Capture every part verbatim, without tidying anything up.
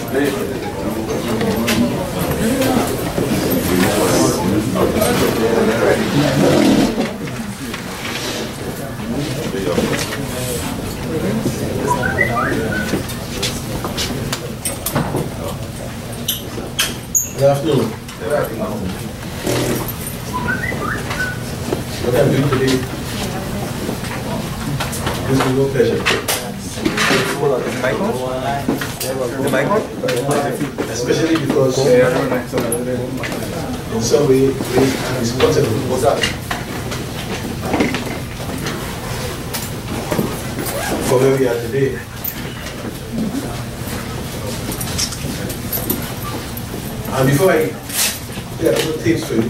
Good afternoon. What I'm doing today is with no pleasure. Especially because uh, in some way I'm responsible for where we are today. And before I play a couple of tapes for you,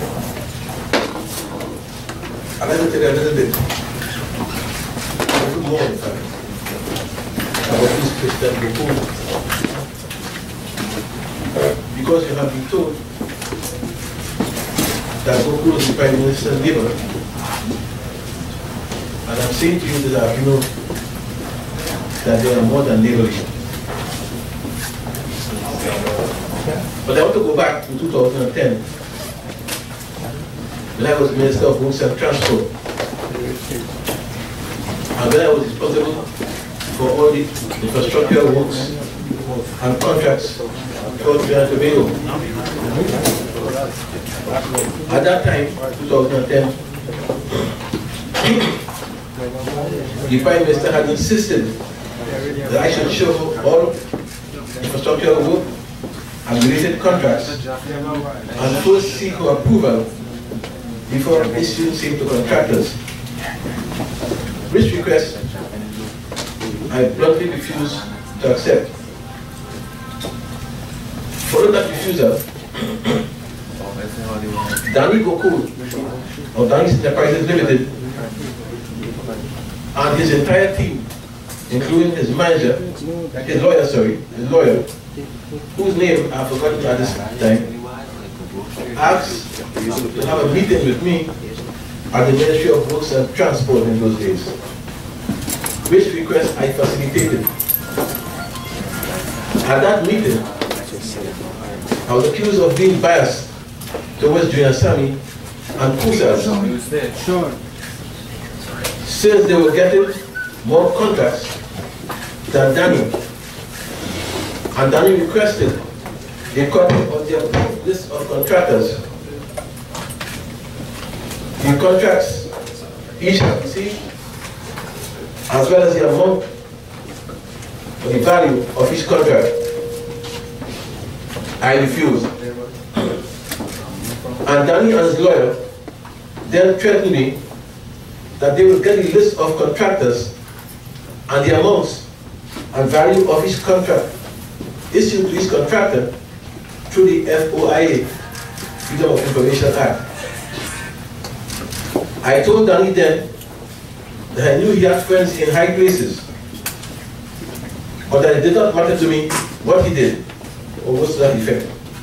I'd like to tell you a little bit, a little more in fact, about this President Gokul. Because you have been told that Gokul is the Prime Minister's neighbor, and I'm saying to you this afternoon that they are more than neighborly. But I want to go back to two thousand ten, when I was Minister of Roads and Transport, and when I was responsible for all the infrastructure works and contracts for Trinidad and Tobago. At that time, two thousand ten, the Prime Minister had insisted that I should show all infrastructure work and related contracts and first seek for approval before issuing same to contractors. Which request I bluntly refuse to accept. Following that refusal, Danny Gokul of Danny Enterprises Limited and his entire team, including his manager, his lawyer, sorry, his lawyer, whose name I've forgotten at this time, asked to have a meeting with me at the Ministry of Works and Transport in those days, which request I facilitated. At that meeting, I was accused of being biased towards Junior Sammy and Kusas, since they were getting more contracts than Daniel. And Danny requested a copy of the approved list of contractors. The contracts each have received, as well as the amount or the value of each contract. I refused. And Danny and his lawyer then threatened me that they would get the list of contractors and the amounts and value of each contract issued to each contractor through the F O I A, Freedom of Information Act. I told Danny then that I knew he had friends in high places, but that it did not matter to me what he did, or was to that effect.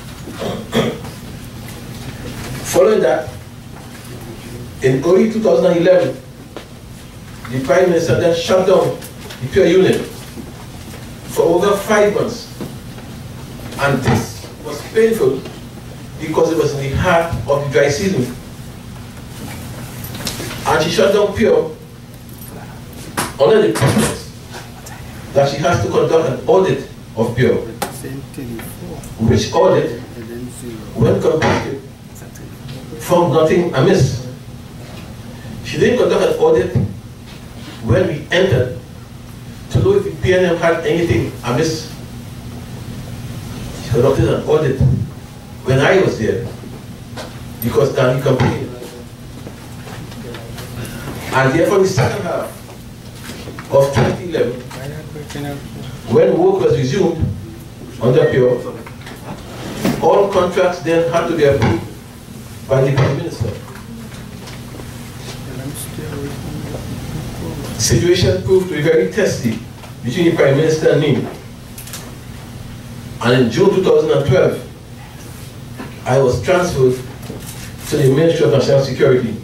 Following that, in early two thousand eleven, the Prime Minister then shut down the Pure unit for over five months. And this was painful because it was in the heart of the dry season. And she shut down Pure under the pretext that she has to conduct an audit of Pure, which audit, when completed, found nothing amiss. She didn't conduct an audit when we entered to know if the P N M had anything amiss. She conducted an audit when I was there, because Danny complained. And therefore the second half of twenty eleven, when work was resumed under Pure, all contracts then had to be approved by the Prime Minister. The situation proved to be very testy between the Prime Minister and me. And in June two thousand twelve, I was transferred to the Ministry of National Security.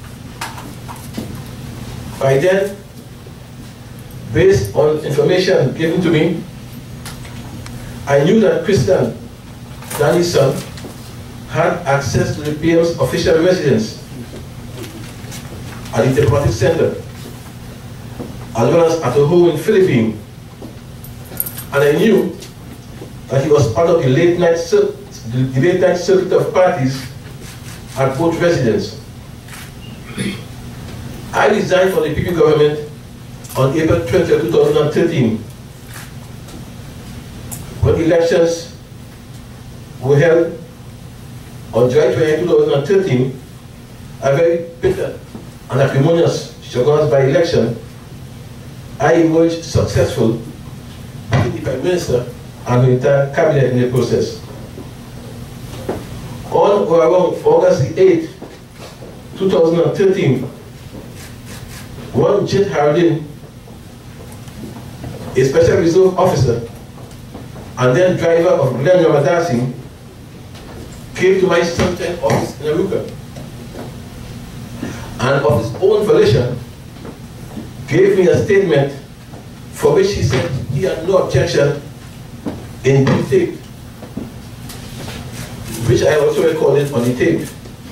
By then, based on information given to me, I knew that Christian, Danny's son, had access to the P M's official residence at the diplomatic center, as well as at a home in Philippines. And I knew that he was part of the late night, the late night circuit of parties at both residences. I resigned from the P P government on April twentieth, two thousand thirteen, when elections were held on July twentieth, two thousand thirteen, a very bitter and acrimonious Chaguanas by-election. I emerged successful, being the Prime Minister and the entire cabinet in the process. On or around August the eighth, two thousand thirteen, one Jit Harudin, a special reserve officer and then driver of Glen Ramadasi, came to my Sunshine office in Aruca, and of his own volition gave me a statement for which he said he had no objection in the tape, which I also recorded on the tape.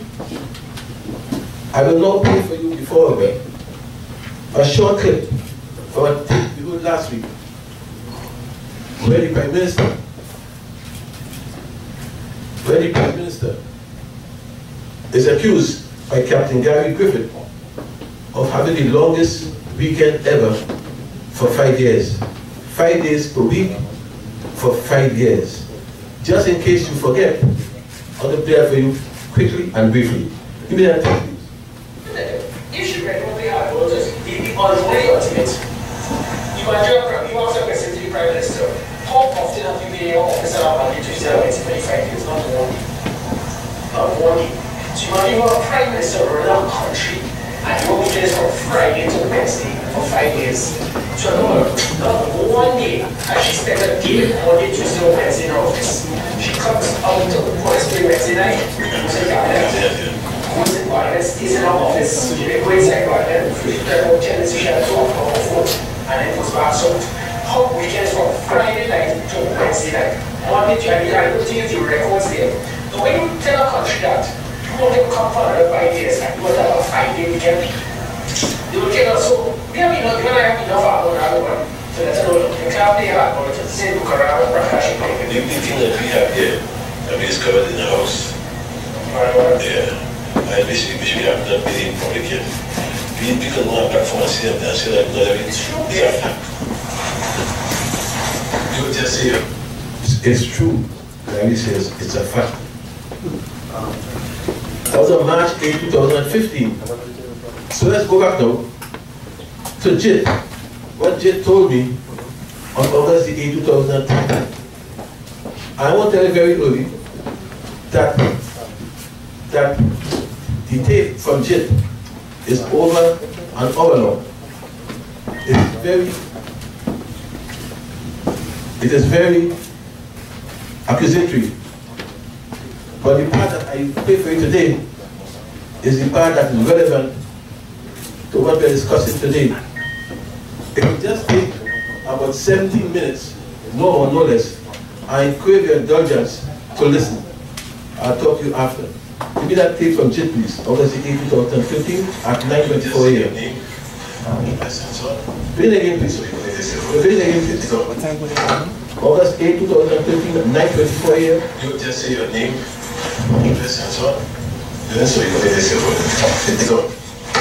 I will now play for you before me a short clip from a tape we heard last week, where the Prime Minister, where the Prime Minister is accused by Captain Gary Griffith of having the longest weekend ever for five years. Five days per week for five years. Just in case you forget, I'll play it for you quickly and briefly. Give me that tape, please. If she read what they are, it was the ordinary ultimate. You are you also question to the Prime Minister. How often have you been in your office and I've been to twenty-five years, not one? Not one. So you are a Prime Minister of another country and you will be there from Friday to Wednesday for five years. So no, not one day has she spent a day, Monday, Tuesday, or Wednesday in her office. She comes out to the police Wednesday night, goes to the garden, goes to the garden, stays in her office, she may go inside the garden, there are tenants she has to talk on her phone, and then goes back out. How weekends from Friday night to Wednesday night. Monday to Friday, I don't think the records there. So when you tell a country that you want to come for another five years and you want to have a five-day weekend, they will tell us, so we have enough, we have enough out on that one. So that's a little, you can't play that, or just say, look around and brush it. The only thing that we have here, I mean, is covered in the house. Yeah. I wish we wish we have not been in public yet. People know our platform and see them and say that not everything. You would just say, it's, it's true. Gary says it's a fact. That was on March eighth, two thousand fifteen. So let's go back now to Jit. What Jit told me on August eighth, two thousand ten. I want to tell you very early that, that the tape from Jit is over an hour long. It's very, it is very accusatory. But the part that I play for you today is the part that is relevant to what we are discussing today. It will just take about seventeen minutes, more or no less. I crave your indulgence to listen. I'll talk to you after. Give me that tape from Jit, please. August eighth, two thousand fifteen at nine twenty-four a m Play it again, please. Play it again, please. August eighth, two thousand fifteen at nine twenty-four a m you just say your name, address, and so on. Then so you can say your phone. It's on.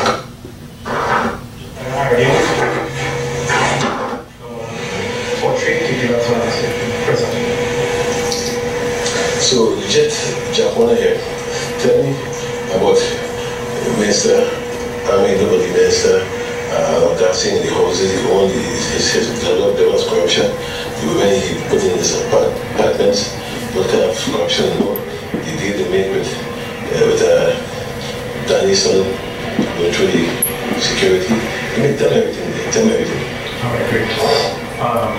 So, Jit Japona here, tell me about the minister, I mean, the minister, uh, dancing in the houses, he owned his, his, his, there was corruption, when he put in his apartments, what kind of corruption and more, the deal they made with, uh, with uh, Danny's son, going through the security. I mean, tell me everything, tell me everything. All right, great. Um,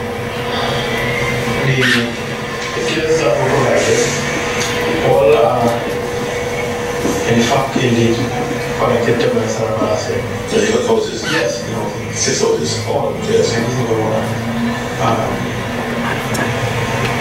the skills that we provided, all are in fact indeed connected to Minister Ramadasi. So you got houses? Yes, you know, six houses. all, yes. every single one. Um,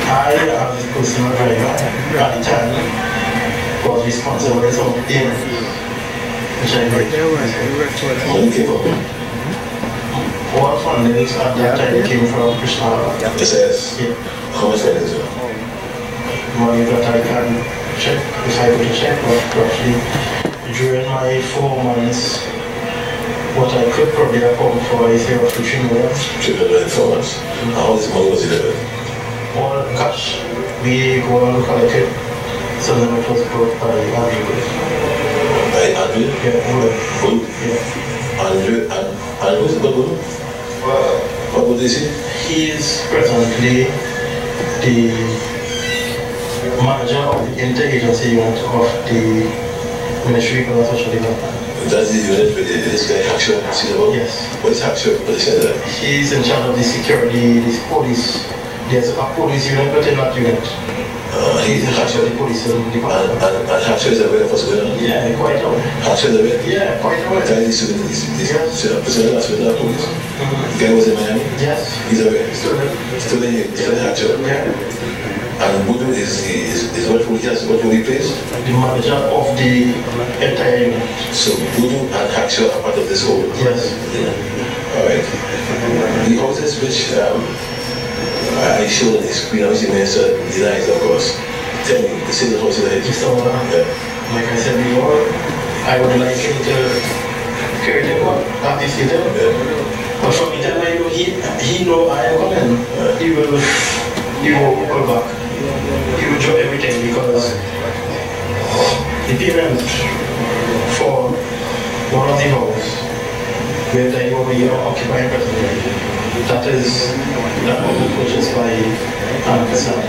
personal driver at the time was responsible for some payment, which I did. Money came from? All fundings at that time came from Krishna. S S? Yeah. How much money is it? Money that I can check, if I could check, but roughly during my four months, what I could probably account for is roughly three million. three million in four months. And how much money was it ever? All cash, we go on collect it, so then it was brought by Andrew. By Andrew? Yeah, Bull. Bull? Yeah. Andrew, and Andrew was it Bull? What would they say? He is presently the manager of the interagency unit of the Ministry of Social Development. That's the unit with this guy Hackshaw, see about? Yes. What is Hackshaw? What is that? He's in charge of the security, the police. There's a police unit within that unit. Uh, He's in charge of the police department. And, and, and Hackshaw is aware of what's going on? Yeah, quite aware. Hackshaw is aware? Yeah, quite aware. The guy is the person that's with the police. The guy was in Miami? Yes. He's aware? Still there. Still in here, still in Hackshaw? Yeah. And Budu is, is, is what will he has, what will he plays? The manager of the entire unit. So Budu and Hackshaw are part of this whole? Yes. Yeah. Alright. The houses which um, I showed on the screen, obviously Minister denies, of course. Tell me, the same houses that he So, uh, yeah. like I said before, I would like him to carry them on, obviously them. Yeah. But from the time I know he, he know I am coming, Yeah. he will, he will go back. He will drop everything because the payment for one of the house where they over here occupying presently, that is that was purchased by Anna.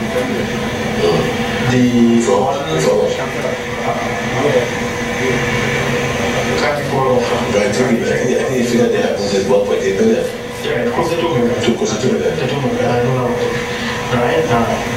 The From, one from, Category of but I think, I think, I think the figure they have is one point eight million. yeah, close to two million. Two, close to two million. The two million, I don't know. Right? Uh,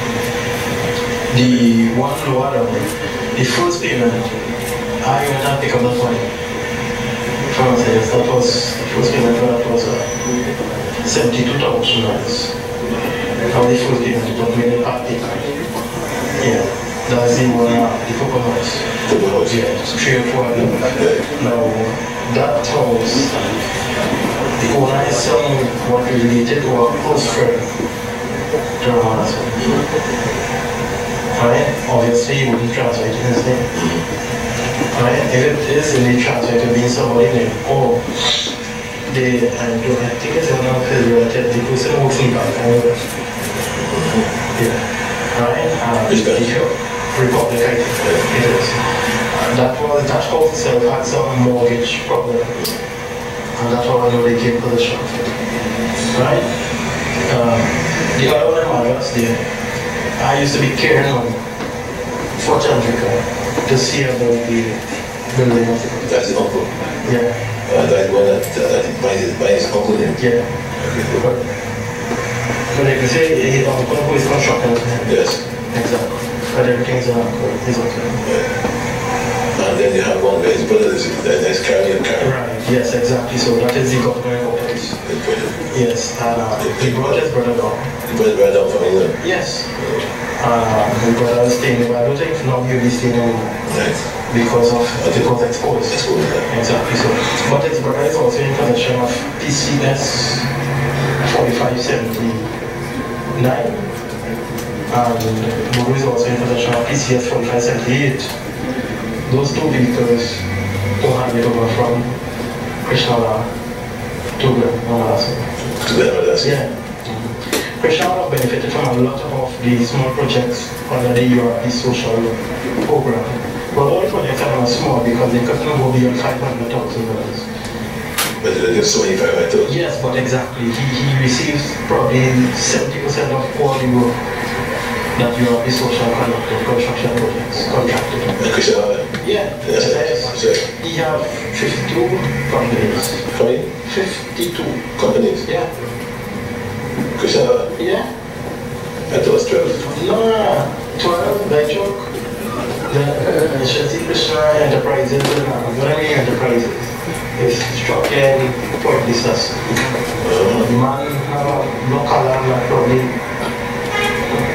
the one lower down, the first payment, I went and pick up that money. From yes, that was the first payment for that was uh, seventy-two thousand dollars. Now the first payment it was made in Arctic. Yeah, that's the one, uh, the Cocoa House. Cocoa House. Yeah, three or four of them. Now, that house, the owner is somewhat related or a close friend to her husband. Right? Obviously, he wouldn't translate in his name. Right? If it is indeed translated to be somebody named, or the, I don't I think it's one of his relatives, the person who works in the bank, yeah. Right? Um, Which bank? Republic, I think it is. And that was, that house itself had some mortgage problem. And that's how I know they came position. Right? Um, the other one in Madras there, I used to be carrying money for Chandrika to see about the building of the company. That's the uncle. Yeah. Uh, that's one that, that he buys his, buys his uncle name. Yeah. Okay. But, but like I say, his uncle who is constructing with him. Yes. Exactly. But everything's an uncle, his uncle. Yeah. And then you have one where his brother is, that is carrying a car. Right. Yes, exactly. So that is the government office. His brother. Yes. And uh, he brought his brother down. He brought his brother down from England. Yes. Uh, his brother was staying there. I don't think now he'll be staying there Right. because of because exposed. Exposed, yeah. Exactly. So, but his brother is also in possession of P C S forty-five seventy-nine. And Buru is also in possession of P C S forty-five seventy-eight. Those two vehicles don't hand it over from Krishnala to Namalasa. To the others. Yeah. Krishnala benefited from a lot of the small projects under the U R P social program. But all the projects are not small because they couldn't go beyond five hundred thousand dollars. But they give so many five hundred thousand. Yes, but exactly. He, he receives probably seventy percent of all the work that U R P social conducted, construction projects, contracted. And Krishna, Yeah, yes, yes, yes. he have fifty-two companies. How many fifty-two. companies? Yeah. Krishna, Yeah. I thought it was twelve. No, twelve, by joke. The Shati Krishna Enterprises and Grammy Enterprises is structured for business. The man have a local and probably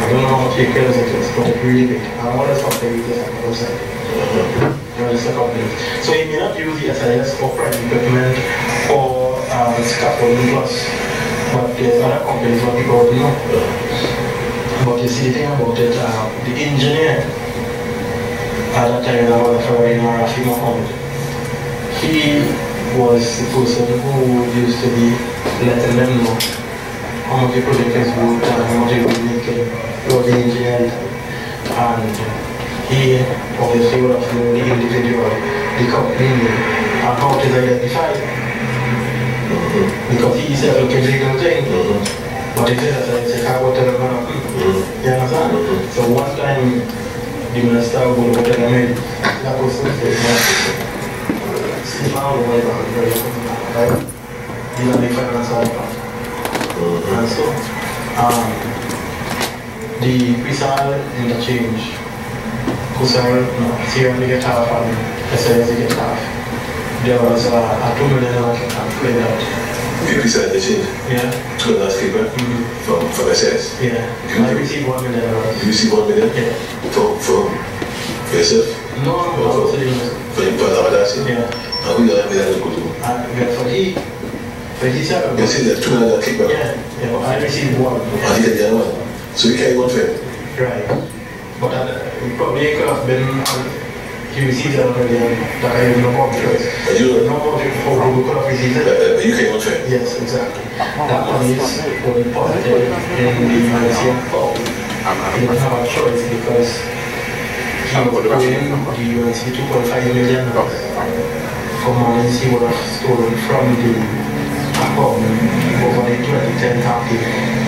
I don't know how much acres it is, but it's really big. And all the stuff they use is on the website. Register companies. So you may not use the S I S for private equipment or um, scaffolding plus, but there's other companies what people already know. But you see the thing about it, uh, the engineer at that time I was a in Rafi Mohammed. He was the person who used to be letting them know how much the project is worth and how much it will make for the engineer. And he obviously would have known the individual, the company, and how it is identified. Mm-hmm. Because he said, look, it's a legal thing. Mm-hmm. But he said, I said, I go tell him, mm-hmm. You understand? Mm-hmm. So one time, the minister will go tell him, that was something. See how we were very right? These are the financial part. Mm-hmm. And so, um, the pre-sale interchange, Kusar, no, Sierra get half and S I S get half. There was a, a two million dollar account for that. You pre-sale interchange? Yeah. Two and a half people mm-hmm. from, from S I S? Yeah. You I received one million dollars. You received one million? Yeah. For, for, for yourself? No, no, no. For the university. For the university? Yeah. And who did that million go to? Uh, yeah, for he. For he said. You see that two million dollar kickback? Yeah. Yeah, well, I received one. And he get the other one? So you carry one for him? Right. But uh, probably could have been, um, he received it already, and that I have no more choice. But you no more choice for who could have received it. But, uh, but you came on train? Yes, exactly. That money is well deposited in the museum fund. He didn't have a choice because he was paying the U N C two point five million dollars for monies he would have stolen from the account over the twenty ten campaign.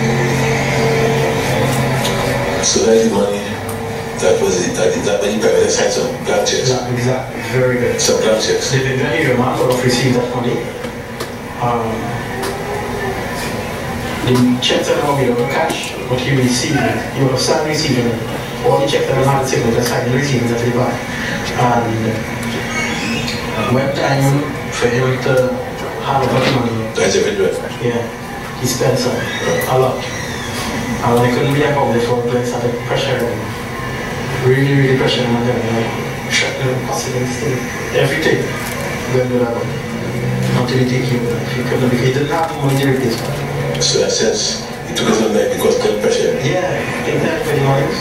So that's the money, that was it, that, that money private signed some blank checks. Exactly, exactly, very good. Some blank checks. The Nigerian man would have received that money. Um, the checks that were made out of cash, but he received it. He would have signed receiving it. All the checks that were not signed, he signed receiving it at the back. And when time for him to have that money, That's a bit right. yeah, he spent some, a lot. And when he couldn't be about the phone, they started pressuring him. Really, really pressuring him again. Shutting him, passing him, everything. Going to that one. Until he take him. He couldn't be, he didn't have money to replace that. So in that sense, he took his own life because of pressure. Yeah, exactly, pretty much.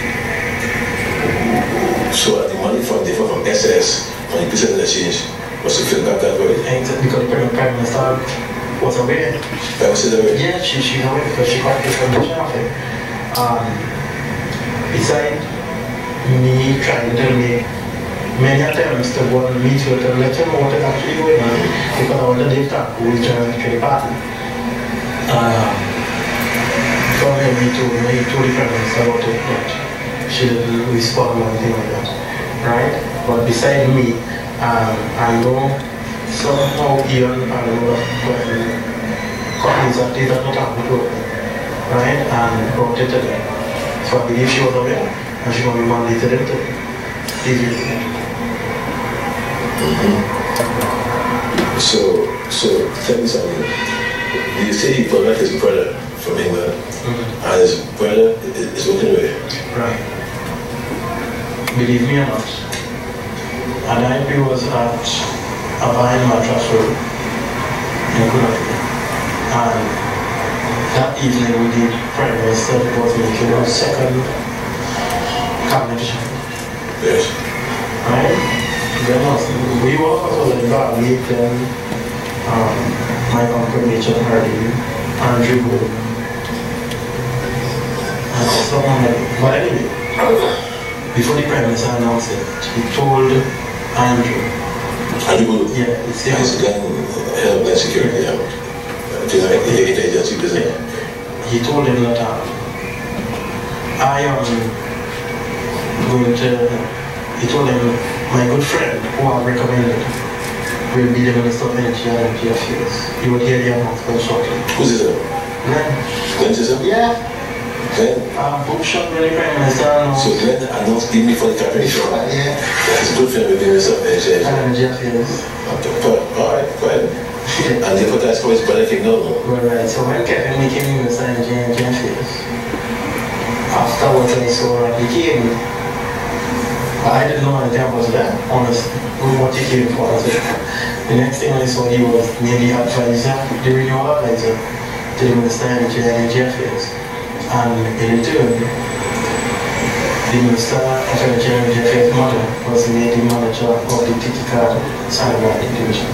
So uh, the money from the from S S, when you put it in the change, was to fill back that way. Exactly, because the Prime Minister was aware. Prime Minister aware? Yeah, she, she's aware because she got the information of it. Um, besides me trying to make many attempts to go and meet with and let him know what is actually going on, because I wanted to talk who is joining the party. Uh, from him, he told me, he told the Prime Minister about it, but she didn't respond or anything like that. Right? But beside me, um, I know somehow even I know when companies that did not have to work, right? And brought it to them. So I believe she was aware and she going to be mandated into these mm-hmm. So, so tell me something. You say he brought back his brother from England, mm-hmm. and his brother is working away. Right. Believe me or not, and I was at a buying mattress road in Kunaki. And that evening we did Prime Minister was making our second cabinet shift. Yes. Right? Then was, we were also in Bali, then um, my uncle Richard Hardy, Andrew Wood, and someone like, but anyway, before the Prime Minister announced it, he told Andrew. Andrew Wood? Yeah, it's the He's the head of the security, yeah. Like the agency business. He told him that uh, I am going to, he told him, my good friend who I recommended will be the Minister of Energy and Energy Affairs. You will hear the announcement shortly. Who's this? Glenn. Glenn Chisholm? Yeah. Glenn? Um, Book shot with the Prime Minister. So Glenn announced even before the cabinet show? Yeah. His good friend will be Minister of Energy and Energy Affairs. Alright, go ahead. And they put that for his brother came down. Well, right. So when Kevin became Minister of Energy and Energy Affairs, So uh, he came. I didn't know anything about that, honestly. What he came for. The next thing I saw, he was maybe advisor, the renewal advisor to the Minister of Energy and Energy Affairs. And in return, the Minister of Energy and Energy Affairs' mother was made the manager of the Titicaca Sandbar Division.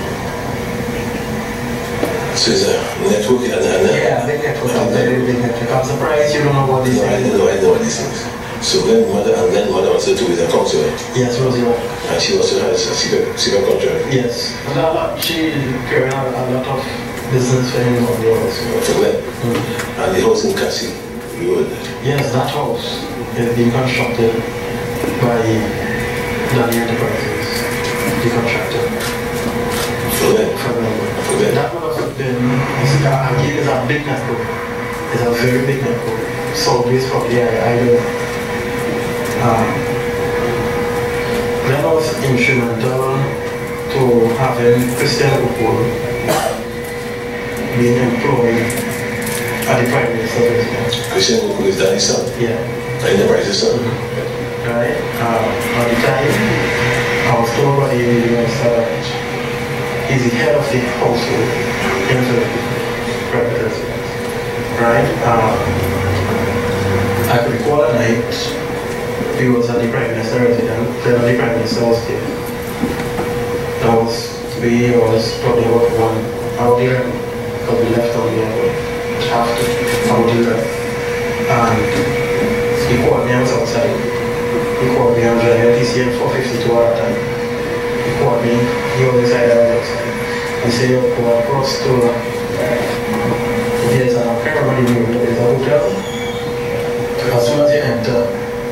So it's a network and a Yeah, big network, a very big network. I'm surprised you don't know what this no, I is. didn't know, I didn't know what this is. So then mother and then mother also too is a counselor. Yes, Rosie. And she also has a secret secret contract. Yes. And a lot, she carried out a lot of business for him on the also. For them. Mm. And the house in Cassie, you would. Yes, that house is being constructed by Danny Enterprises, the contractor. For them. For them. For them. That would have been, again, is a big network. It's a very big network. So this probably I, I don't. Um, that was instrumental to having Christian Okoro being employed at the Prime Minister's residence. Christian Okoro is Danny's son. Yeah. And the Price's son. Mm-hmm. Right? Um, at the time, I was told by the minister that he's the head of the household in the private residence. Right? Um, I could recall a night he was at the Prime Minister residence, then the Prime Minister was there. That was, we was probably about one hour there, because we left on the after out there. And he called me, I was outside. He called me, I was driving T C M four fifty-two at the time. He called me, he was inside, I was outside. He said, yo, go across to, there's a, I can't remember the name, there's a hotel. As soon as you enter,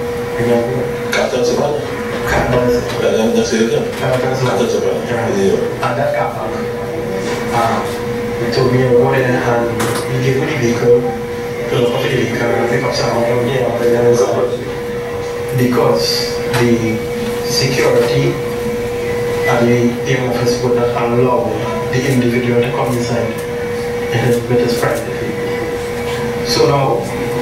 Captain Savannah? Captain That's it, yeah. Captain Captain Savannah. Yeah. And that Captain, uh, he told me to go there and he gave me the vehicle, to look up the vehicle and pick up some of them here up there and stuff. Because the security at the aim office would not allow the individual to come inside with his private vehicle. So now,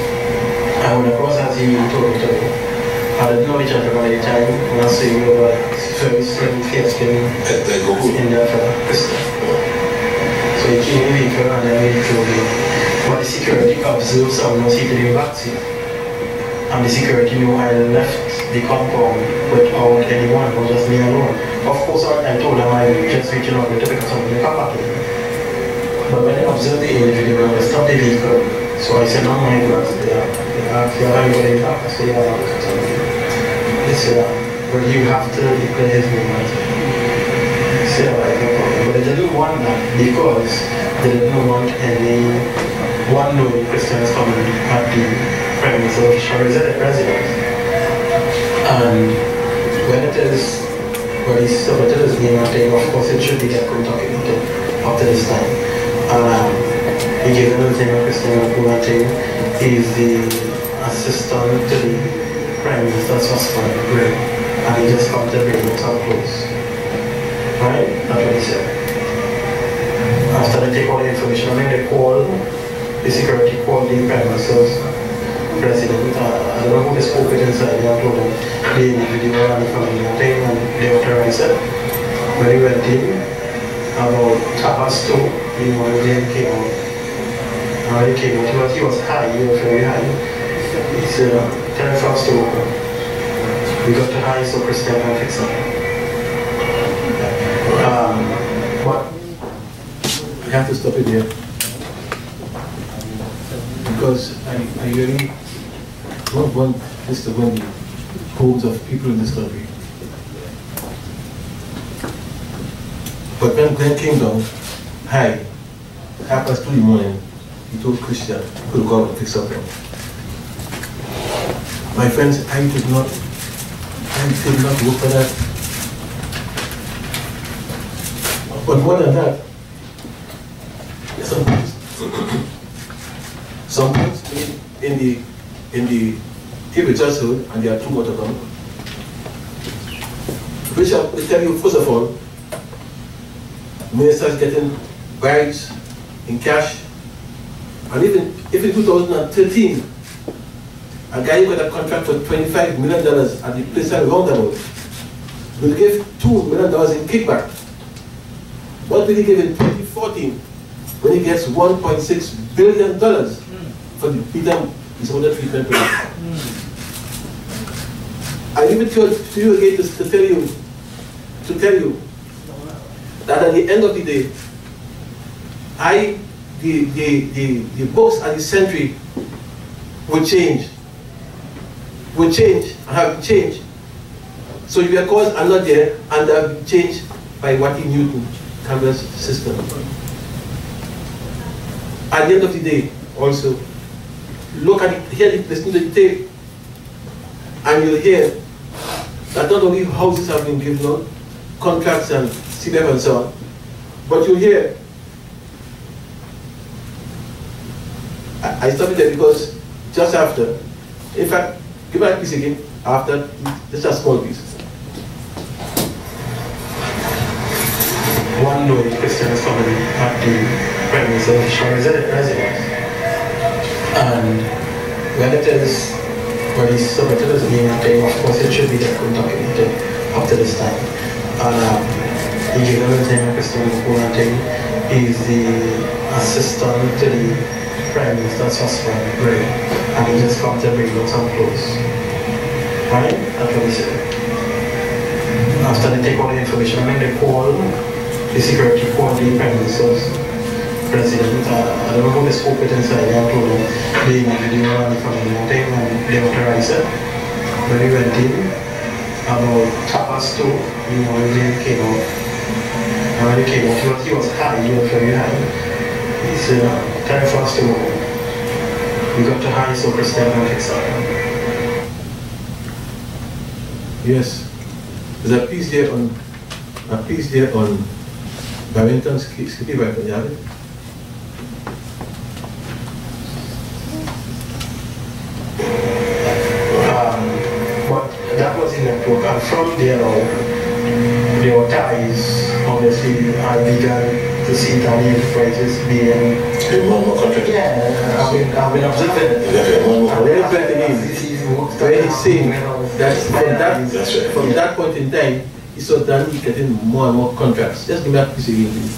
I went across as he told me to do. I didn't know each other at the time, when I saw you were very slim, fair-skinned Indian fellow, Christian. So he came in the vehicle and then we drove in. But the security observed someone seated in the back seat. And the security knew I left the compound without anyone, it was just me alone. Of course, I told them I just reaching out to pick up something in the car park. But when they observed the individual, they stopped the vehicle. So I said, no, my glass, they are, they are, they are anybody in the back. I said, yeah, they said, but you have to declare his name. I said, alright, no problem. But they didn't want that because they didn't want any one knowing Christians coming at the Prime Minister's residence. And when it is, when he submitted his name and thing, of course it should be Echo talking about it up to this time. And um, he gave him the thing of Christian Okoro thing. He is the assistant to the Prime Minister's husband, Greg, and he just come to bring him some clothes. Right? That's what he said. After they take all the information, I think they call, the security called the Prime Minister's president. Uh, I don't know who they spoke with inside, they told them the individual and the family and thing, and they authorized it. When he went in, about half past two, the one of them came out. And when he came out, he was, he was high, he was very high. He said, uh, tell us fast to open. We got to high so Christian can fix it. Um, but I have to stop it here. Because I, I really don't want this to win the homes of people in this country. But when Glenn came down, high, half past two in the morning, he told Christian he could go out and fix something. My friends, I did not, I did not work for that. But more than that, sometimes, sometimes in, in the, in the, if it's just hood and there are two more to come, which I will tell you, first of all, ministers getting bribes in cash, and even if in two thousand thirteen, a guy who got a contract for twenty-five million dollars at the place of roundabout will give two million dollars in kickback. What will he give in twenty fourteen when he gets one point six billion dollars mm. for the Peter disorder treatment program? Mm. I leave it to, to you again to, to tell you, to tell you that at the end of the day, I, the, the, the, the books at the century will change, will change, and have changed. So your cause are not there, and they have been changed by Watty Newton, Campbell's system. At the end of the day, also, look at it, hear it, listen to the tape, and you'll hear that not only houses have been given out, contracts and C B F and so on, but you'll hear, I, I stopped it there because just after, in fact, give me that piece again, after, this is a small piece. One day, Christians coming at the premise of Shaw's residence, and when it is, when he's submitted as being a thing, of course it should be documented up to this time. And um, he gave them the time of Christian Mukuna thing. He's the assistant to the Prime Minister's husband, Ray, and he just come to bring them some clothes. Right? That's what he said. After they take all the information, I mean, they call the security, call the Prime Minister's president. Uh, I don't know how they spoke with inside. They told him they made video and from the thing and they authorized it. When we went in, about half past two, you know, he came out. And when he came out, he was, he was high, he was very high. He said, uh, time for us to go. We got to high, so Christian and fix up. Yes. There's a piece there on, a piece there on Barrington's Skippy by Punjabi. That was in network, and from there on, there were ties. Obviously, I began to see Italian enterprises being. One more contract? Yeah, I've been, I've been observing it. Yeah, one more. And then when he's saying that from that, That's right. from that point in time, he saw Danny getting more and more contracts. Just give me that piece again, please.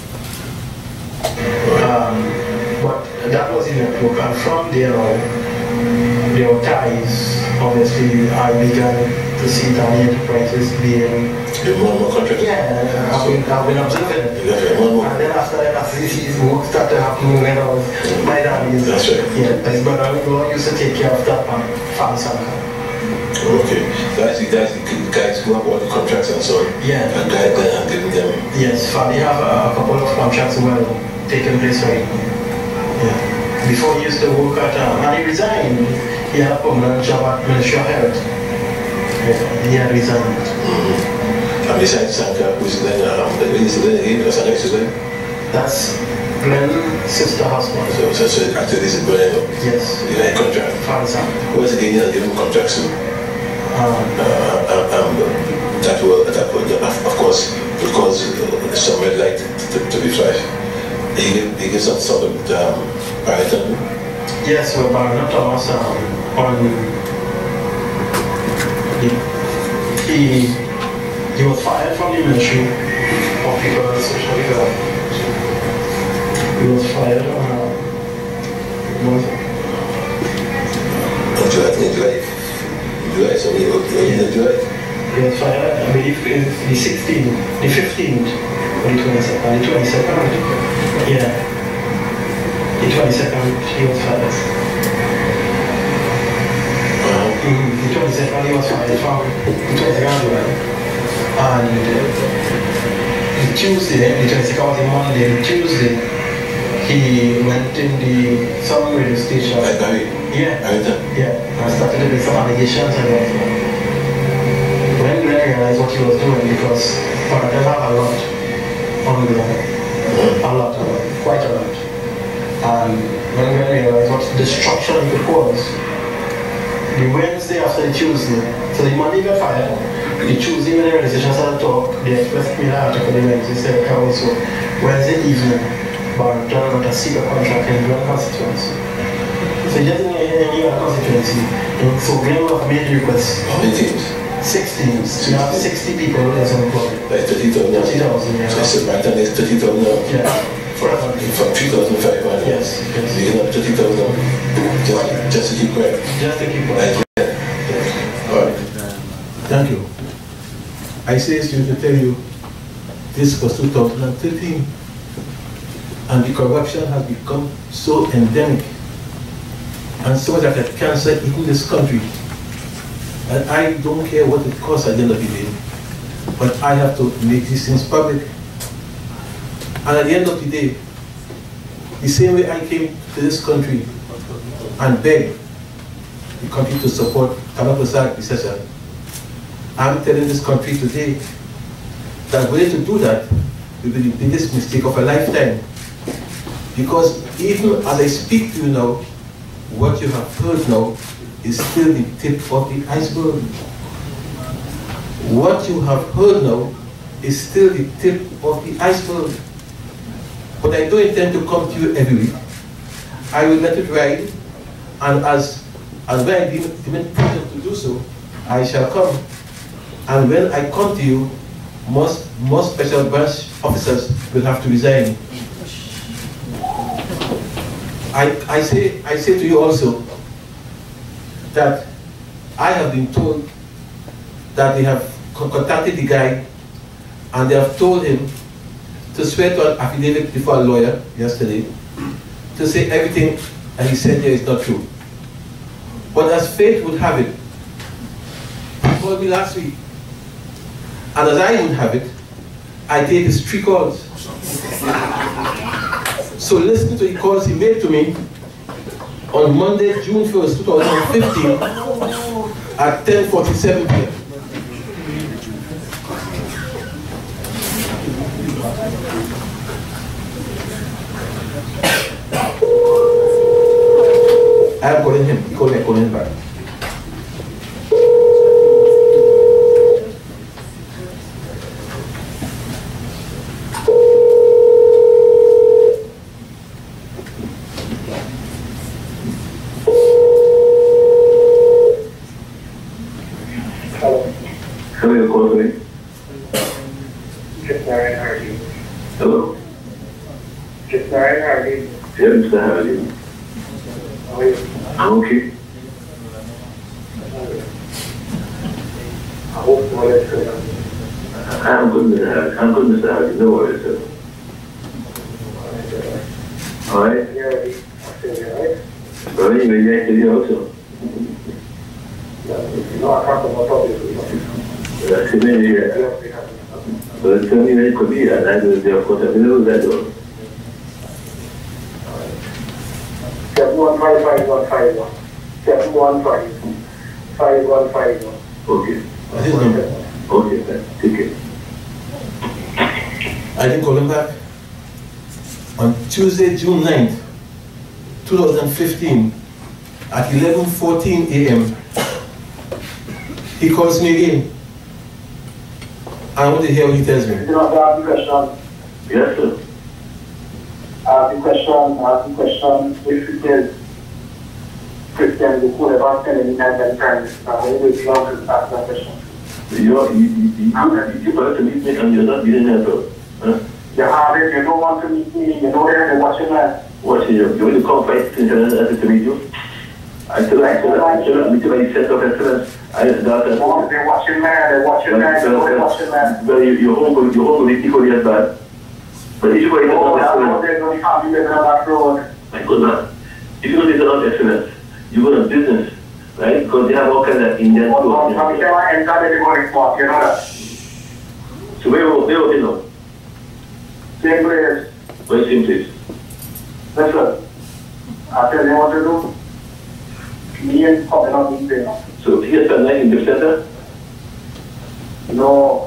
Um, but that was in network, and from there on, there were ties. Obviously, I began to see Italian enterprises being. One more contract? Yeah, I've been, I've been observing it. Yeah, one more. And then after that, after this work started happening, when I was, my dad is. That's right. Yeah, his brother used to take care of that um, farm Sanka. Okay. That's the guys, the guys who have all the contracts and so on. Yeah. And guide them and giving them. Yes, Fadi have a, a couple of contracts well taken place right now. Yeah. Before he used to work at, um, and he resigned. He had a permanent job at Ministry of Health. Yeah, he had resigned. Mm-hmm. And besides Sanka, who's then, um, the is then again, or Sanka is then? That's Glenn's sister husband. So, so, so actually this is Glenn. Yes. You got a contract. Fadi Sanka. Who was again, you give him contracts to? Um, Uh, um, um, that will, that will, of course, because uh, some red light to, to be flashed. He, he gives some sort of um, Barrington. Yes, well, Barrington Thomas um, on he, he he was fired from the Ministry of People and Social Development. He was fired on uh, was In July, in July, in July, so he was in July. he was fired, I believe, the sixteenth, the fifteenth, or the twenty-second, the twenty-second, yeah. The twenty-second, he was fired. Uh-huh. Mm, the twenty-second, he was fired from the twenty-second July. And uh, the Tuesday, the twenty-second was a Monday, the Tuesday, he went in the some radio station. Like Barry? Yeah. Barrington? Yeah, and started to make some allegations and all. When I realized what he was doing, because Barrington have a lot on the Mm-hmm. a lot, quite a lot. And when we realized what destruction it could cause, the Wednesday after the Tuesday, so the Monday got fired, the Tuesday when the organization started to talk, they expressed me an article the Wednesday said also, Wednesday evening, Barrington got a secret contract in Grand constituency. So he So just in your constituency, so we have made requests. How many teams? Six teams. You have sixty people is on the club. Like thirty thousand now. thirty thousand, yeah. So it's a back then it's thirty thousand now. Yeah. From, from three thousand five hundred. Yes, yes. So you can have thirty thousand just, just to keep quiet. Just to keep quiet. Like, yeah. All right. Thank you. I say this to you to tell you, this was two thousand thirteen, and the corruption has become so endemic, and so that it cancer in this country. And I don't care what it costs at the end of the day, but I have to make these things public. And at the end of the day, the same way I came to this country and begged the country to support Tana Prasad, et cetera, I'm telling this country today that for you to do that will be the biggest mistake of a lifetime. Because even as I speak to you now, what you have heard now is still the tip of the iceberg. What you have heard now is still the tip of the iceberg. But I don't intend to come to you every week. I will let it ride, and as, as when I deem it important to do so, I shall come. And when I come to you, most, most special branch officers will have to resign. I, I, say, I say to you also that I have been told that they have contacted the guy and they have told him to swear to an affidavit before a lawyer yesterday to say everything that he said here is not true. But as fate would have it, he called me last week. And as I would have it, I gave his three calls. So listen to the calls he made to me on Monday, June first, two thousand fifteen at ten forty-seven p m I am calling him, he called me, I called him back. Tuesday, June ninth, two thousand fifteen, at eleven fourteen a m He calls me again. I want to hear what he tells me. You know, I have a question. Yes, sir. I have a question. I have a question. If it is Christian, who could have sent any night and friends, I will be glad to ask that question. You, you, you, you, you better to meet me and you're not getting that, huh? You have it, you don't want to meet me, you know they're watching that. Watching you, you want to come fight since I have to meet you? I still like to I still meet you by the sense of excellence. I that no, they're watching man, they're watching man, they're watching man. Well, you, your home, your home will be equally as bad. But if you go oh, I know they're going to have you living on that road. My good man, if you don't get enough excellence, you go to business, right? Because they have all kinds of Indian food. Oh, I'm sure I enter the going spot, you know that. So where were they working now? Same place. Where same place? Listen, I tell you what to do. Me and coming on in there. So here's the night in the center? No.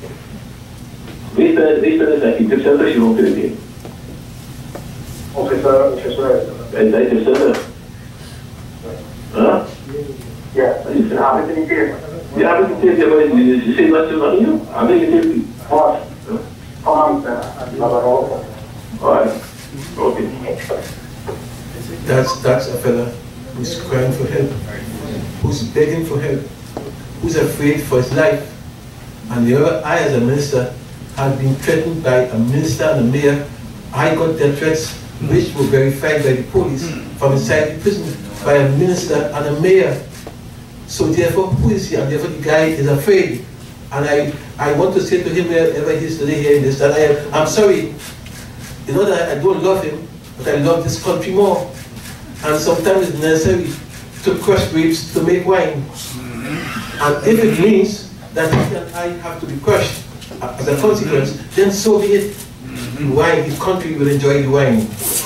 We spend we spend like in the center, she won't fit in. Officer, officer. And night in the center? Huh? Yeah. I have it in here. You have it in here, but you say much about you? I mean, you tell me. What? Come on, sir. All right. Okay. That's, that's a fella who's crying for help, who's begging for help, who's afraid for his life. And the I, as a minister, had been threatened by a minister and a mayor. I got their threats, which were verified by the police from inside the prison by a minister and a mayor. So therefore, who is he? And therefore, the guy is afraid. And I, I want to say to him wherever he is today hearing this, that I am, I'm sorry. You know that I don't love him, but I love this country more. And sometimes it's necessary to crush grapes to make wine. And if it means that he and I have to be crushed as a consequence, then so be it. The wine, the country will enjoy the wine.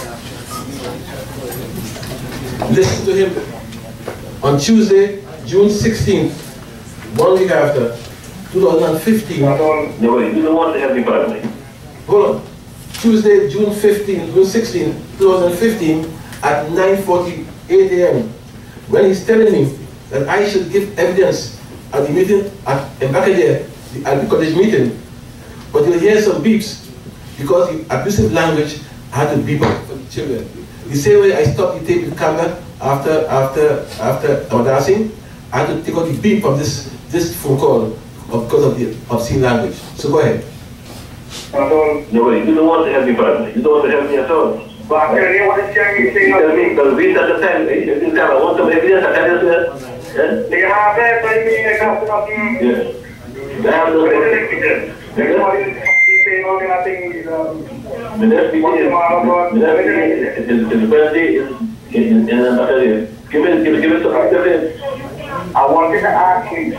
Listen to him. On Tuesday, June sixteenth, one week after, two thousand fifteen. No, you don't want to have me personally. Hold on. Tuesday, June fifteenth, June sixteenth, two thousand fifteen, at nine forty-eight A M, when he's telling me that I should give evidence at the meeting at Mbakadere, the Albi College meeting, but you'll hear some beeps because the abusive language I had to beep up for the children. The same way I stopped the tape with the camera after after after Amadasing, I had to take out the beep from this this phone call because of the obscene language. So go ahead. No, you don't want to help me personally. You don't want to help me at all. But I tell you what is saying, you say, You tell me, because we at the time, if you tell I want some evidence, I tell you, yeah? they have that, but you mean, they have something. Yeah. I have no evidence. Everybody is saying all kind of things. The next meeting is, the next meeting is, the birthday is in, in a battalion. Give it, give it, give it some evidence. I wanted to ask you.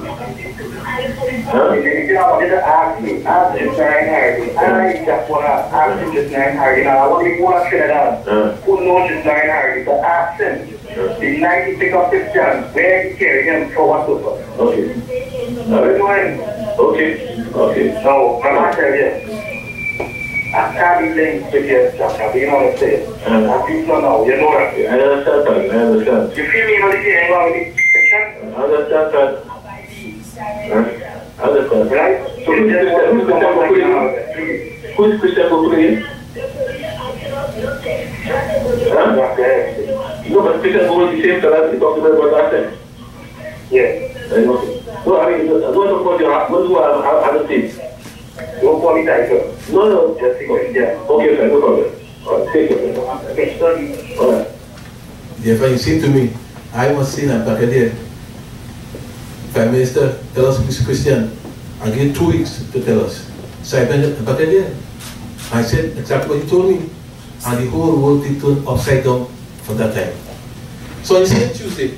Huh? I wanted to ask you, ask you, Nine Hardy. I just want to ask you just Nine Hardy. Now, I want to go to Trinidad. Uh. Who knows just Nine Hardy? But ask him. The night he pick up his gun, where he carry him for what purpose? Okay. What are you doing? Okay. Okay. No, I'm not telling you. I can't be playing with your stuff. You know what I'm saying? Uh. I think so now. You know what I'm saying? I understand that. I understand. You feel me? You know the thing about the picture? I understand that. Huh? I understand. Right? So who is Christian? Who is Christian for putting in? Who is Christian for putting in? Huh? No, but Christian for the same color we talked about last time. Yeah. No, I mean, I don't know what you have. What do I have other things? Don't call me title. No, no. Just think of yeah. Okay, sir, no problem. All right, take it. All right. Therefore, you say to me, I must say that Mbakadere, Prime Minister, tell us who's Christian. I gave two weeks to tell us. So I went to Mbakadere. I said exactly what he told me. And the whole world did turn upside down for that time. So on the same Tuesday,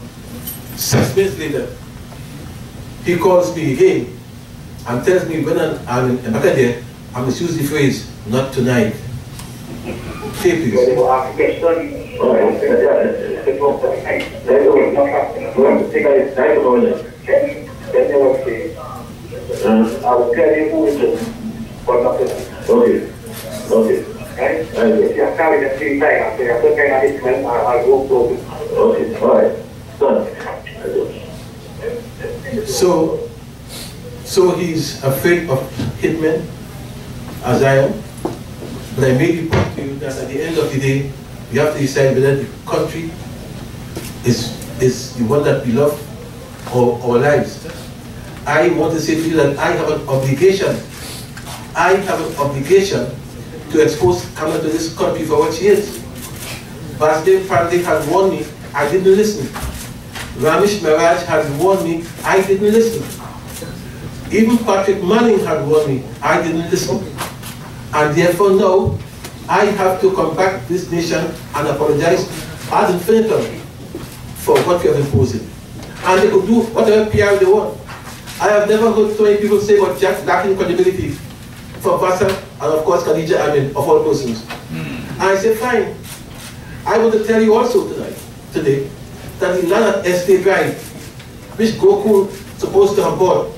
six minutes later, he calls me again and tells me when I'm in Mbakadere, I must use the phrase, not tonight. Say please. They will ask question. All right. They will say, they will not have to Take a night about it. Then they will say, I will tell you who it is, but not tonight. Okay. Okay. Right? I will. If you are carrying the same thing, I'll say, I'm not going to hit men, I'll go close it. Okay. All right. Done. I will. So, so he's afraid of hitmen, as I am. But I made the point to you that at the end of the day, you have to decide whether the country is, is the one that we love or our lives. I want to say to you that I have an obligation, I have an obligation to expose Kamala to this country for what she is. Basdev Pandey had warned me, I didn't listen. Ramesh Maharaj had warned me, I didn't listen. Even Patrick Manning had warned me, I didn't listen. And therefore now, I have to come back to this nation and apologize ad infinitum for what we have imposed. And they could do whatever P R they want. I have never heard so many people say about Jack lacking credibility from Pastor and of course Khadija Amin, of all persons. Mm. And I said, fine. I want to tell you also tonight, today, that the land at Estate Drive, which Goku is supposed to have bought,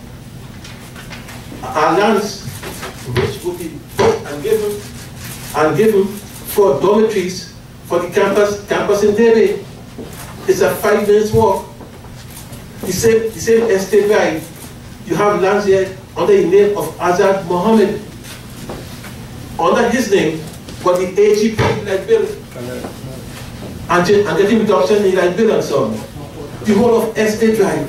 are lands which would be bought and given and given for dormitories for the campus campus in Debe. It's a five minutes walk. The same the same Estate Drive, you have lands here under the name of Azad Mohammed. Under his name, but the A G P like bill. and, and getting reduction in like bill and so on. The whole of Estate Drive.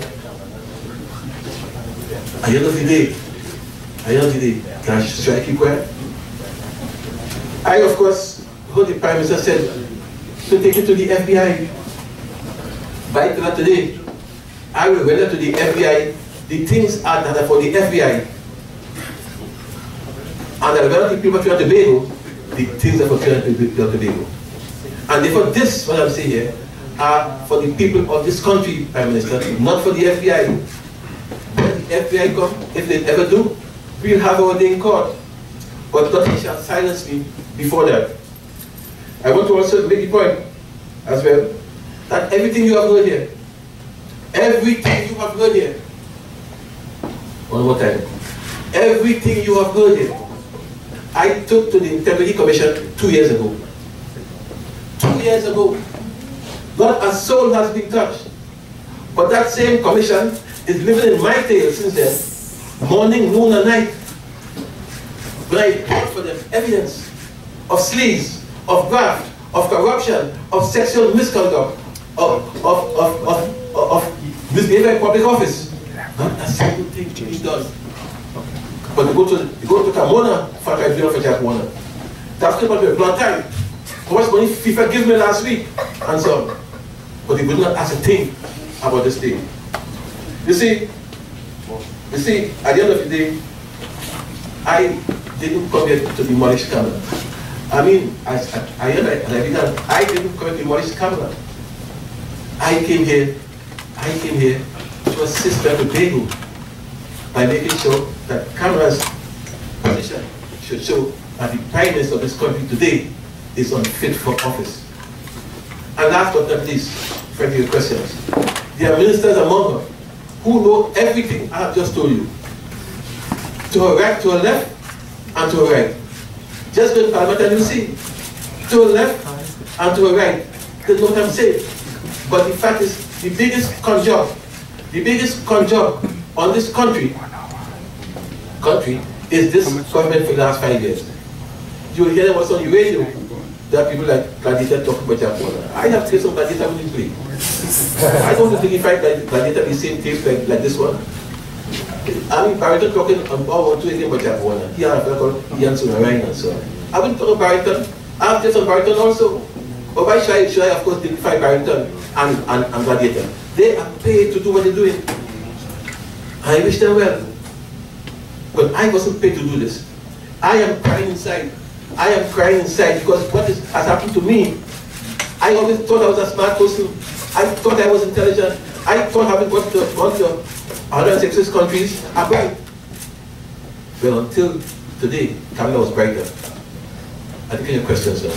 At the end of the day, at the end of the day, can I strike you quiet? I, of course, heard the Prime Minister said to take it to the F B I. By today, I will render to the F B I the things that are for the F B I. And the relevant people of Tobago, the things that are for Tobago. And therefore, this, what I'm saying here, are for the people of this country, Prime Minister, not for the F B I. When the F B I come, if they ever do, we'll have our day in court. But nothing shall silence me before that. I want to also make the point as well that everything you have heard here, everything you have heard here, one more time, everything you have heard here, I took to the Integrity Commission two years ago. Two years ago. Not a soul has been touched. But that same commission is living in my tail since then, morning, noon, and night. When I brought for them evidence of sleaze, of graft, of corruption, of sexual misconduct, of, of, of, of, of, of misbehavior in public office. Not a single thing to be done. But you go to, you go to Camona for tribunal for Jack Warner. That's about a blunt time. How much money FIFA gave me last week? And so on. But they would not ask a thing about this thing. You see, you see, at the end of the day, I didn't come here to demolish Canada. I mean, as I, I, I, I didn't come here to demolish Canada. I came here, I came here to assist Tobago by making sure that Canada's position should show that the Prime Minister of this country today is unfit for office. And last but not least, for your questions, there are ministers among us who know everything I have just told you. To her right, to her left, and to her right. Just go to Parliament and you see. To her left and to her right. That's what I'm saying. But the fact is, the biggest con job, the biggest con job on this country, country is this government for the last five years. You will hear what's on the radio. There are people like Gladiator talking about Jack Warner. I have tapes of Gladiator wouldn't play. I don't think if I Gladiator the same tapes like, like this one. I mean, Barrington talking about what to again about Jack Warner. He had a fellow called Ian Sunarayan and so on. I wouldn't talk about Barrington. I have tapes on Barrington also. But why should I, should I of course, dignify Barrington and, and, and Gladiator? They are paid to do what they're doing. I wish them well. But I wasn't paid to do this. I am crying inside. I am crying inside because what is, has happened to me. I always thought I was a smart person. I thought I was intelligent. I thought having gone to, gone to one hundred sixty-six countries, I'm bright. Well, until today, Camilla was brighter. I think your questions now.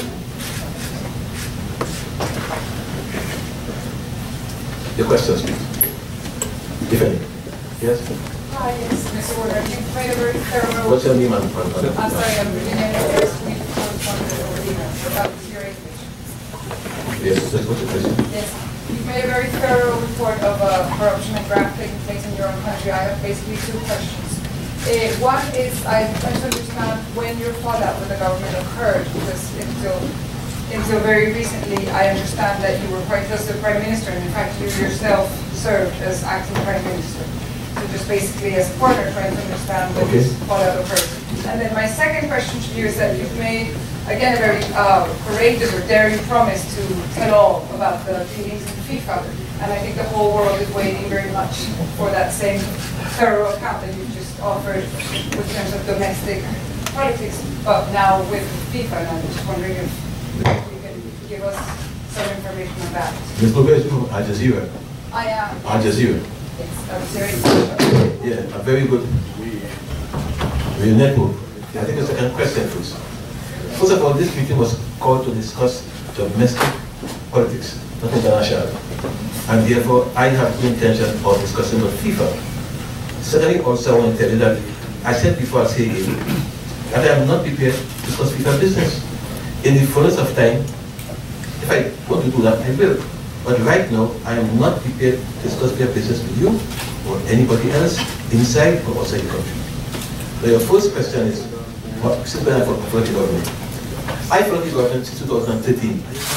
Your questions, please. If any. Yes? Hi, yes, Mister Warner. You've made a very thorough... What's your name, man? I'm sorry, I'm Virginia Harris. We've about your English. Yes, what's your question? Yes. You've made a very thorough report of uh, corruption and graft taking place in your own country. I have basically two questions. Uh, one is, I try to understand when your fallout with the government occurred, because until, until very recently, I understand that you were quite close to the Prime Minister, and in fact, you yourself served as acting Prime Minister. So just basically as a partner, trying to understand when okay. this fallout occurred. And then my second question to you is that you've made, again, a very uh, courageous or daring promise to tell all about the dealings in FIFA. And I think the whole world is waiting very much for that same thorough account that you just offered in terms of domestic politics, but now with FIFA. And I'm just wondering if you can give us some information on that. Miz Lopez from Al Jazeera. I am. Al Jazeera. Yes, I'm serious. Yeah, a very good real network. I think the second question, please. First of all, this meeting was called to discuss domestic politics, not international. And therefore, I have no intention of discussing on FIFA. Secondly, also, I want to tell you that I said before, I say again, that I am not prepared to discuss FIFA business. In the fullness of time, if I want to do that, I will. But right now, I am not prepared to discuss FIFA business with you or anybody else inside or outside the country. So your first question is, what, since when I followed the government? I followed the government since two thousand thirteen.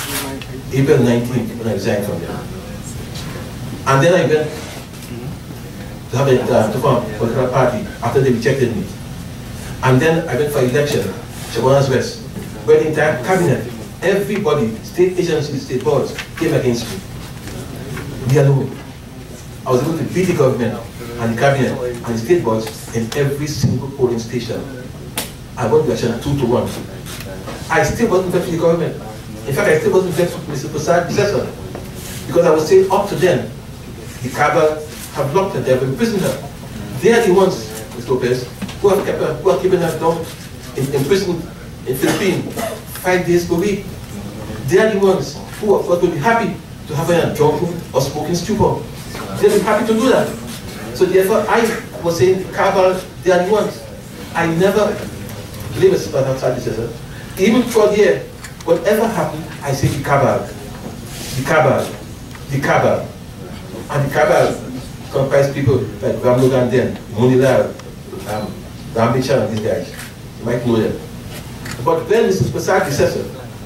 April nineteenth, when I resigned from there. And then I went to have a uh, to form a political party after they rejected me. And then I went for election, Chaguanas West, where the entire cabinet, everybody, state agencies, state boards, came against me. Me alone. I was able to beat the government and the cabinet and the state boards in every single polling station. I won the election two to one. I still wasn't vexed with the government. In fact, I still wasn't vexed with Mister Prasad Desessa, because I was saying up to then, the cabal have locked her, they have imprisoned her. They are the ones, Mister Lopez, who have kept her, who have given her down in, in prison in Philippines five days per week. They are the ones who of course will be happy to have her in a drunken or smoking stupor. They'll be happy to do that. So therefore, I was saying the cabal, they are the ones. I never blame Mister Prasad Desessa. Even throughout the year, whatever happened, I say the cabal, the cabal, the cabal. And the cabal comprise people like Ram Logan Den, Munilal, um, Rambicha, and these guys. You might know them. But then Mister Prasad Desessa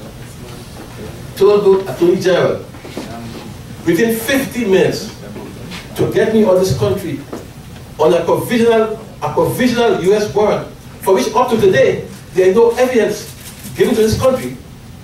told the Attorney General within fifteen minutes to get me out of this country on a provisional, a provisional U S warrant, for which up to today there is no evidence given to this country.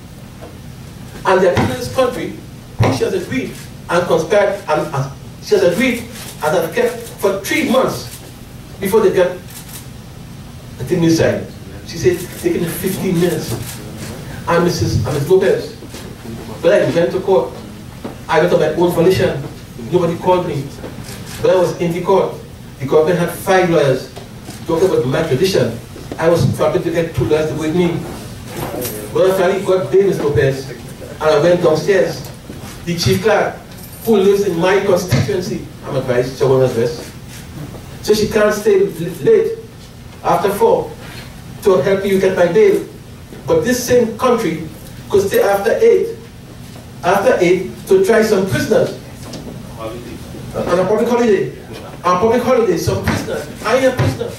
And the people in this country, she has agreed and conspired, and, and she has agreed and have kept for three months before they get the thing inside. She said it's taken fifteen minutes. And Missus and Missus Lopez, but I went to court. I went on my own volition. Nobody called me. But I was in the court. The government had five lawyers talking about my tradition. I was trying to get two lawyers to go with me. But I finally got bail, Mister Lopez, and I went downstairs. The chief clerk, who lives in my constituency, I'm advised, Chaguanas West, so she can't stay late after four to help you get my bail. But this same country could stay after eight, after eight to try some prisoners. On a public holiday. On a public holiday, some prisoners. I am a prisoner.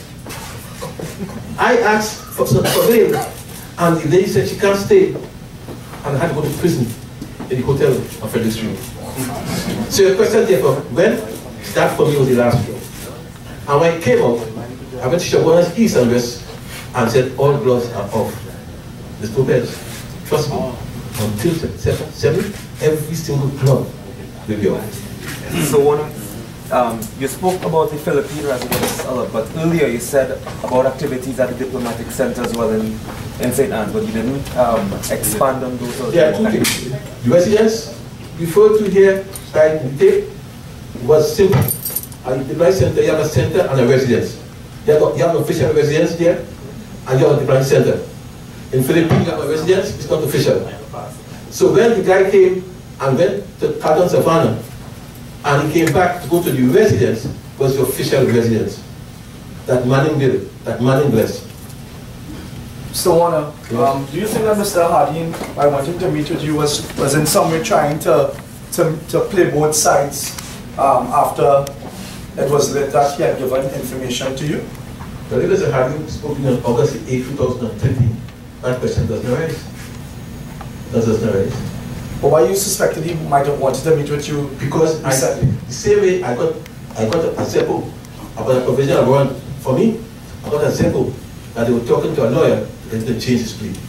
I asked for some for bail, and the lady said she can't stay, and I had to go to prison in the hotel on Frederick Street. So your question therefore, when? That for me was the last one. And when I came out, I went to Chaguanas East and West and said all gloves are off. Mister Lopez, trust me, until September seventh, every single glove will be off. So um, you spoke about the Philippine residents a lot, but earlier you said about activities at the diplomatic center as well in, in Saint Anne, but you didn't um, expand on those. Yeah, two things. The residents referred to here by the tape was simple. At the diplomatic center, you have a center and a residence. You have, you have an official residence there, and you have a diplomatic center. In Philippines, you have a residence, it's not official. So when the guy came and went to Carlton Savannah, and he came back to go to the residence, was the official residence. That Manningville, that Manning Bless. Mister Warner, um, do you think that Mister Hardin, by wanting to meet with you, was, was in some way trying to, to, to play both sides um, after it was lit that he had given information to you? Well, Mister Hardin spoke on August eighth, two thousand thirteen. That question does not arise. That does not arise. But why you suspected he might have wanted to meet with you? Because I, the same way I got I got a sample about a provisional warrant for me, I got a sample that they were talking to a lawyer and to change his plea.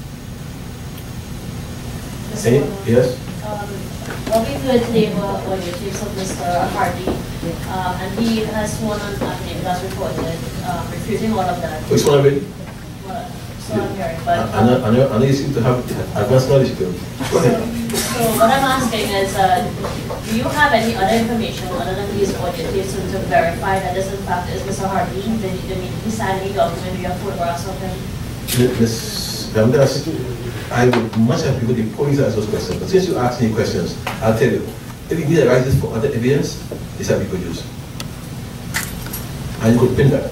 Hey, yes? Um, well, we've heard today about audio tapes of Mister Hardy, um, and he has sworn on affidavit as reported, um, refusing all of that. Which one already? Well, so I'm hearing, but um, I, know, I, know, I know you seem to have advanced knowledge, girl. Go ahead. So what I'm asking is, uh, do you have any other information other than these audio tapes to verify that this in fact is Mister Hardy? Did he sign any document? Do you have photographs of him? Miz Ramdas, I would much have people the police answer those questions. But since you asked me questions, I'll tell you. If you need arises for other evidence, this will be produced. And you could pin that.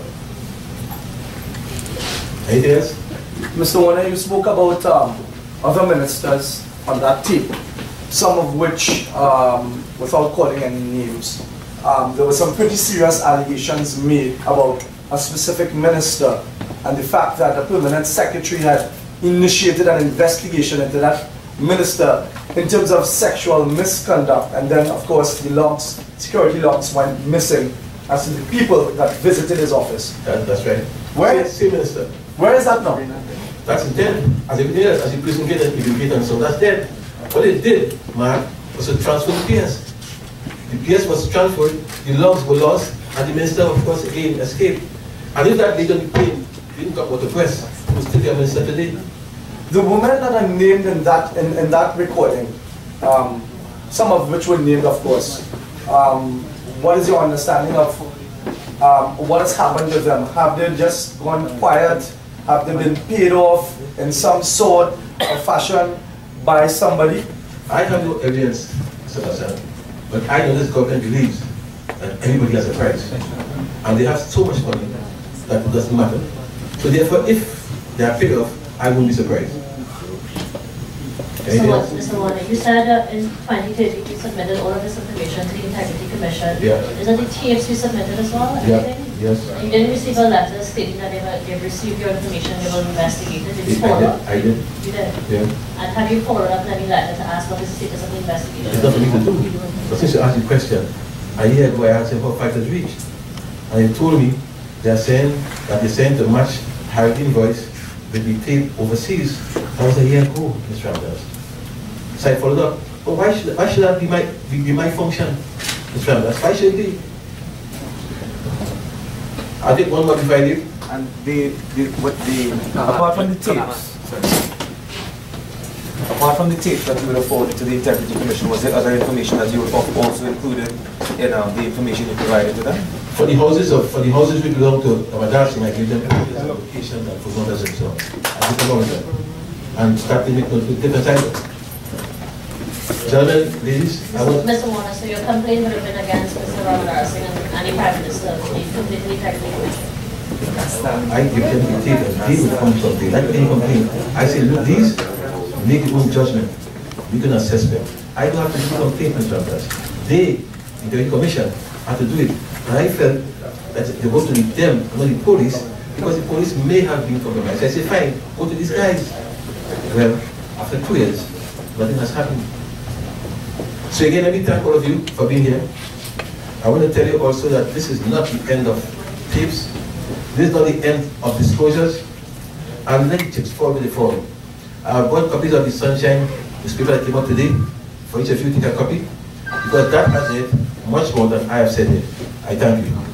Anything else? Mister Warner, you spoke about um, other ministers on that tape, some of which, um, without calling any names, um, there were some pretty serious allegations made about a specific minister and the fact that the permanent secretary had initiated an investigation into that minister in terms of sexual misconduct, and then of course the logs, security logs went missing as to the people that visited his office. That, that's right. Where, See, Minister. Where is that now? That's dead. As everything else, as the prison gate and the gate and so that's dead. What it did, Mark, was to transfer the P S. The P S was transferred, the logs were lost, and the minister, of course, again escaped. And if that lady on the plane didn't come out the press, he was still the minister today. The women that are named in that in, in that recording, um, some of which were named, of course. Um, what is your understanding of um, what has happened to them? Have they just gone quiet? Have they been paid off in some sort of fashion by somebody? I have no evidence, Mister Hassan, but I know this government believes that everybody has a price. And they have so much money that it doesn't matter. So therefore, if they are paid off, I won't be surprised. So what, Mister Warner, you said uh, in twenty thirteen you submitted all of this information to the Integrity Commission. Yeah. Is that the tapes you submitted as well? Yeah. Everything? Yes. And you didn't receive a letter stating that they were, they've received your information, they will investigate it. Did you I follow did. up? I did. You did? Yeah. And have you followed up any letter to ask what is the status of the investigation? It's not for me to do. But since you asked the question, a year ago I asked him how fighters reached. And he told me they are saying that they're saying to match higher invoice with the tape overseas. That was a year ago, Mister Ramdas. So I followed up. But why should why should that be my be, be my function, Mister Ramdas? Why should it be? I did one more before I leave. And the, the, what the, apart from the tapes, apart from the tapes that you would have forwarded to the Integrity Commission, was there other information that you would have also included in uh, the information you provided to them? For the houses of for the houses we belong to Amadasing, I gave them a location and for as themselves. I took them all of them. And started with with different titles. Gentlemen, ladies, I want Mister Warner, so your complaint would have been against Mister Ramadarsing and any Prime Minister, the completely Integrity Commission? I give them the tape and they will come from there. Like any complaint. I say, look, these make your own judgment. You can assess them. I don't have to do complaint, Mister Ramdas. They, the commission, have to do it. And I felt that they go to them, not the police, because the police may have been compromised. I say, fine, go to these guys. Well, after two years, nothing has happened. So again, let me thank all of you for being here. I want to tell you also that this is not the end of tapes. This is not the end of disclosures. And let the chips fall with the fall. I have bought copies of the Sunshine newspaper that came out today. For each of you, take a copy. Because that has said much more than I have said it. I thank you.